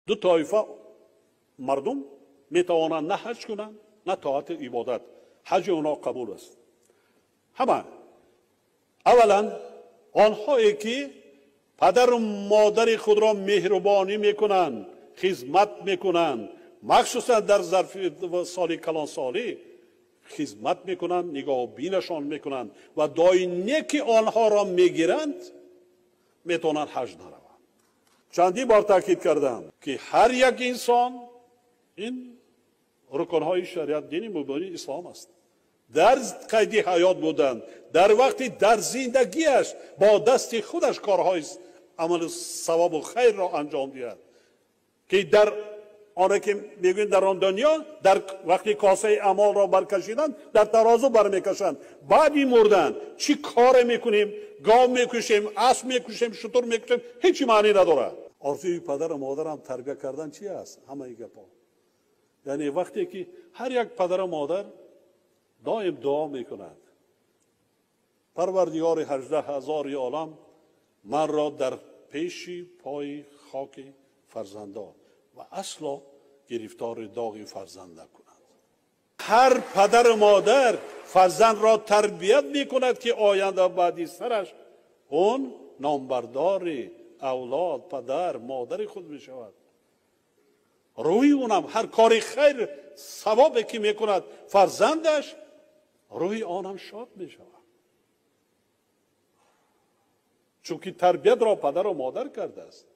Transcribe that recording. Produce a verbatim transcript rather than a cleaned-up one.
دو طایفه مردم میتوانند نه حج کنند نه طاعت عبادت. حج اونا قبول است. همه اولا آنهایی که پدر و مادر خود را مهربانی میکنند، خدمت میکنند، مخصوصا در ظرف سال کلان سالی خدمت میکنند، نگاه بینشان میکنند و داینه که آنها را میگیرند میتونند حج نروند. چندی بار تاکید کردم که هر یک انسان این رکنهای شریعت دین مبین اسلام است. در قید حیات بودن، در وقتی در زندگیش با دست خودش کارهای عمل ثواب و خیر را انجام دهد که در آنه که میگویند در آن دنیا در وقتی کاسه اعمال را برکشیدن در ترازو برمیکشند، بعدی مردن چی کار میکنیم؟ گاو میکشیم، اسب میکشیم، شتر میکشیم، هیچ معنی نداره. آرزوی پدر و مادرم تربیت کردن چی است؟ همه این گپا. یعنی وقتی که هر یک پدر و مادر دائم دعا میکند پروردگار هجده هزار عالم من را در پیش پای خاک فرزندان و اصلا گرفتار داغ فرزند نکند. هر پدر و مادر فرزند را تربیت میکند که آینده بعدی سرش اون نامبردار اولاد پدر مادر خود میشود. روی اونم هر کاری خیر ثوابی که میکند فرزندش روی آنم شاد میشود، چون که تربیت را پدر و مادر کرده است.